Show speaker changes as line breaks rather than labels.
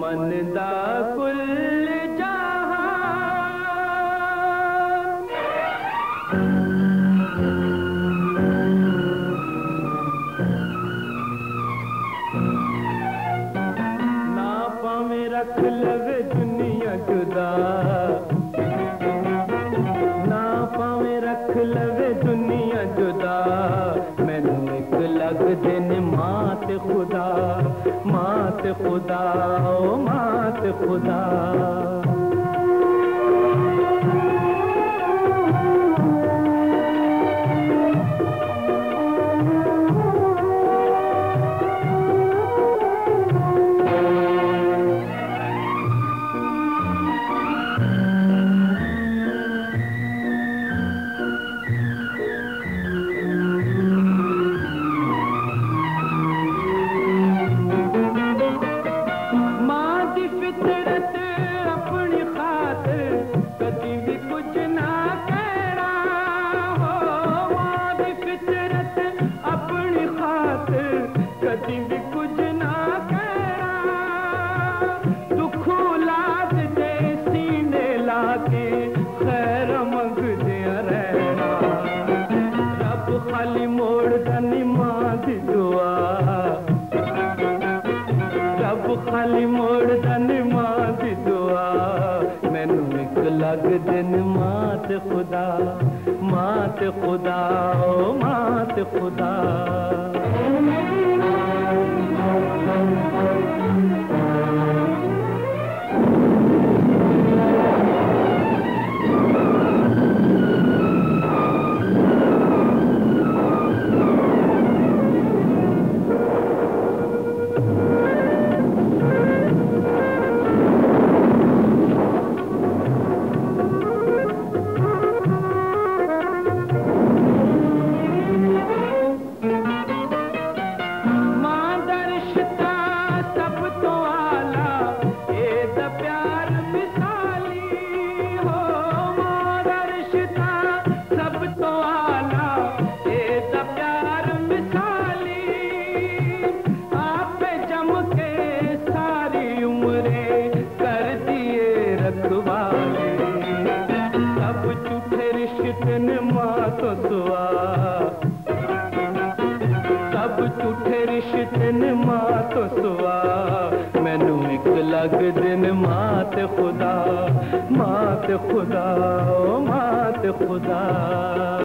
मन दा कुल ना पावे रख लवे दुनिया जुदा, ना पावे रख लवे दुनिया जुदा, मैनू एक लग दिन मात खुदा, मात खुदा, ओ मात खुदा। कदी भी कुछ ना कहना, दुख लाद दे सीने लाके खैर मंगदिया रहना। रब खाली मोड़ दनी मां दी दुआ, रब खाली मोड़ दनी मां दी दुआ, मैनू एक लग दिन मात खुदा, मात खुदा, ओ मात खुदा। सब झूठे रिश्ते ने मात सुआ, मैनू एक लग दिन मात खुदा, मात खुदा, ओ मात खुदा।